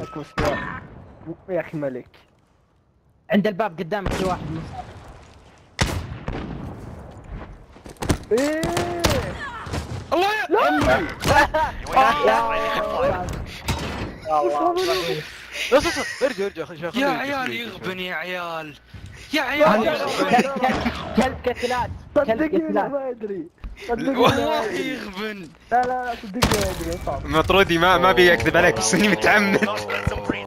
لكم سؤال يا اخي ملك. عند الباب قدامك في واحد ايه الله يا لا يا عيال يغبن يا عيال يا عيال يغبن كلب كتلات صدقني كلب انا كتلات. ما ادري. صدقني والله يغبن. لا صدقني ما ادري. مطرودي ما بيكذب عليك بس اني متعمد.